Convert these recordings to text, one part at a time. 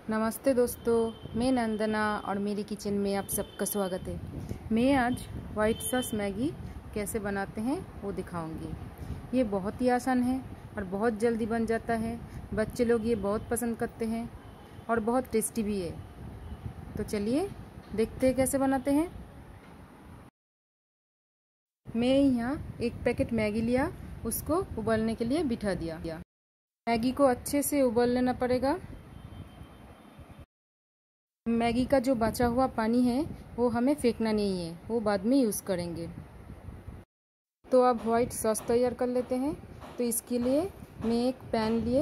नमस्ते दोस्तों, मैं नंदना और मेरी किचन में आप सबका स्वागत है। मैं आज वाइट सॉस मैगी कैसे बनाते हैं वो दिखाऊंगी। ये बहुत ही आसान है और बहुत जल्दी बन जाता है। बच्चे लोग ये बहुत पसंद करते हैं और बहुत टेस्टी भी है। तो चलिए देखते हैं कैसे बनाते हैं। मैं यहाँ एक पैकेट मैगी लिया, उसको उबालने के लिए बिठा दिया। मैगी को अच्छे से उबाल लेना पड़ेगा। मैगी का जो बचा हुआ पानी है वो हमें फेंकना नहीं है, वो बाद में यूज़ करेंगे। तो अब वाइट सॉस तैयार कर लेते हैं। तो इसके लिए मैं एक पैन लिए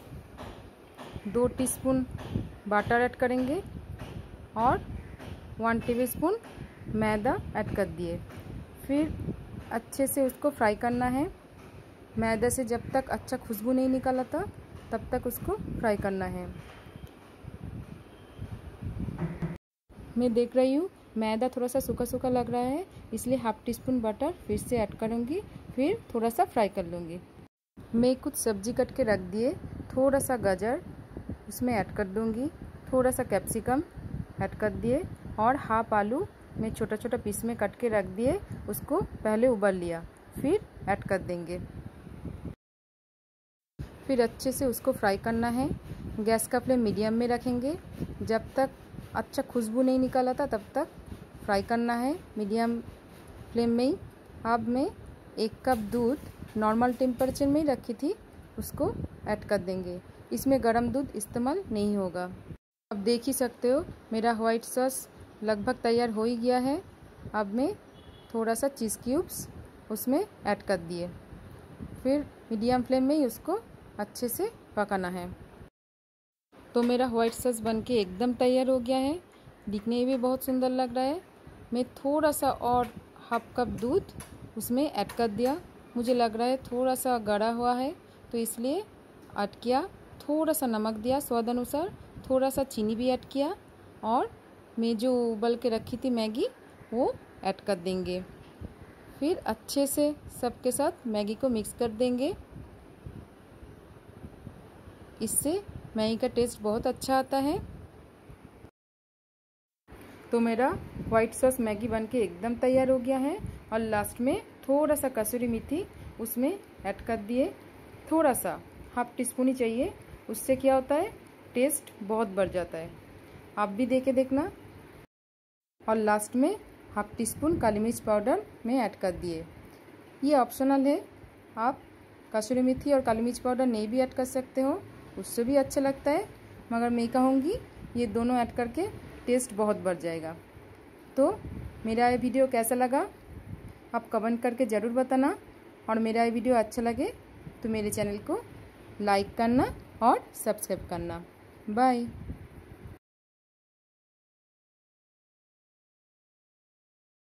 2 टीस्पून बटर ऐड करेंगे और 1 टेबलस्पून मैदा ऐड कर दिए। फिर अच्छे से उसको फ्राई करना है। मैदा से जब तक अच्छा खुशबू नहीं निकल आता तब तक उसको फ्राई करना है। मैं देख रही हूँ मैदा थोड़ा सा सूखा सूखा लग रहा है, इसलिए हाफ टी स्पून बटर फिर से ऐड करूँगी। फिर थोड़ा सा फ्राई कर लूँगी। मैं कुछ सब्जी कट के रख दिए, थोड़ा सा गाजर उसमें ऐड कर दूँगी, थोड़ा सा कैप्सिकम ऐड कर दिए और हाफ आलू मैं छोटा छोटा पीस में कट के रख दिए, उसको पहले उबाल लिया, फिर ऐड कर देंगे। फिर अच्छे से उसको फ्राई करना है। गैस का फ्लेम मीडियम में रखेंगे। जब तक अच्छा खुशबू नहीं निकल आता तब तक फ्राई करना है मीडियम फ्लेम में ही। अब मैं 1 कप दूध नॉर्मल टेम्परेचर में ही रखी थी, उसको ऐड कर देंगे। इसमें गर्म दूध इस्तेमाल नहीं होगा। अब देख ही सकते हो मेरा वाइट सॉस लगभग तैयार हो ही गया है। अब मैं थोड़ा सा चीज़ क्यूब्स उसमें ऐड कर दिए। फिर मीडियम फ्लेम में ही उसको अच्छे से पकाना है। तो मेरा वाइट सॉस बनके एकदम तैयार हो गया है। दिखने में भी बहुत सुंदर लग रहा है। मैं थोड़ा सा और हाफ कप दूध उसमें ऐड कर दिया। मुझे लग रहा है थोड़ा सा गाढ़ा हुआ है, तो इसलिए ऐड किया। थोड़ा सा नमक दिया स्वाद अनुसार, थोड़ा सा चीनी भी ऐड किया और मैं जो उबल के रखी थी मैगी वो ऐड कर देंगे। फिर अच्छे से सबके साथ मैगी को मिक्स कर देंगे। इससे मैगी का टेस्ट बहुत अच्छा आता है। तो मेरा वाइट सॉस मैगी बनके एकदम तैयार हो गया है और लास्ट में थोड़ा सा कसूरी मेथी उसमें ऐड कर दिए। थोड़ा सा हाफ टी स्पून ही चाहिए, उससे क्या होता है टेस्ट बहुत बढ़ जाता है। आप भी देके देखना। और लास्ट में हाफ टी स्पून काली मिर्च पाउडर में ऐड कर दिए। ये ऑप्शनल है, आप कसूरी मेथी और काली मिर्च पाउडर नहीं भी ऐड कर सकते हो, उससे भी अच्छा लगता है। मगर मैं कहूँगी ये दोनों ऐड करके टेस्ट बहुत बढ़ जाएगा। तो मेरा ये वीडियो कैसा लगा आप कमेंट करके ज़रूर बताना। और मेरा ये वीडियो अच्छा लगे तो मेरे चैनल को लाइक करना और सब्सक्राइब करना। बाय।